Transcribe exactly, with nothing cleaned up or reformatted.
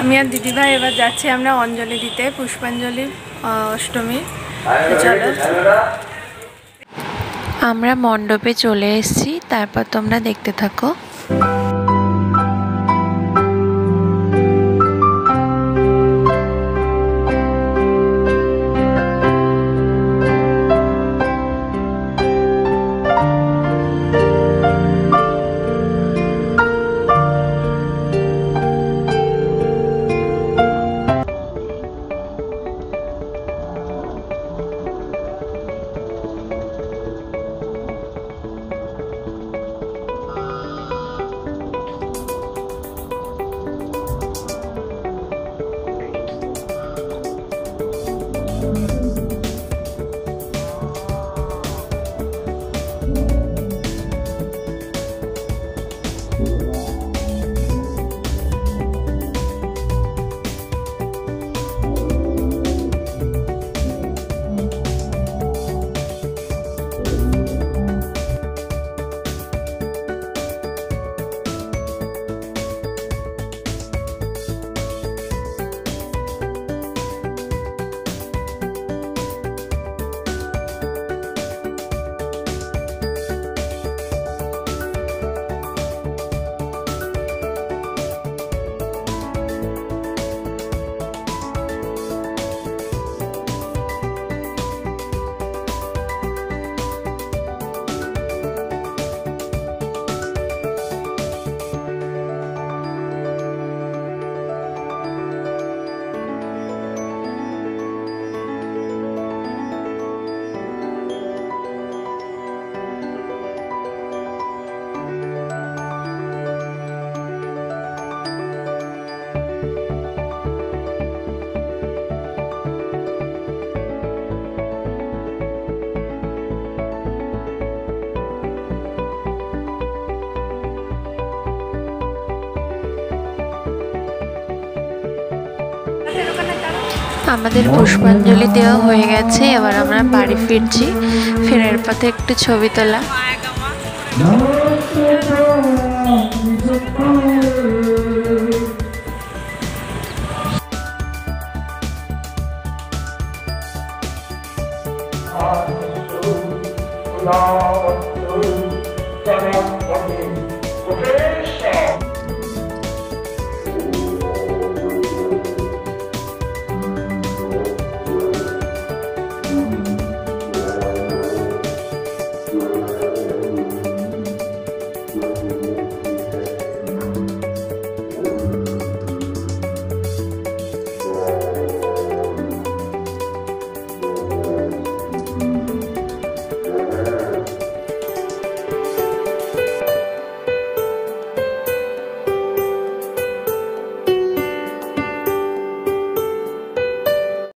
আমি আর দিদি ভাই এবার যাচ্ছি আমরা অঞ্জলি দিতে, পুষ্পাঞ্জলি অষ্টমী। চলো আমরা মণ্ডপে চলে এসেছি, তারপর তোমরা দেখতে থাকো। আমাদের পুষ্পাঞ্জলি দেওয়া হয়ে গেছে, এবার আমরা বাড়ি ফিরছি। ফেরার পথে একটু ছবি তোলা। No, no, no, no.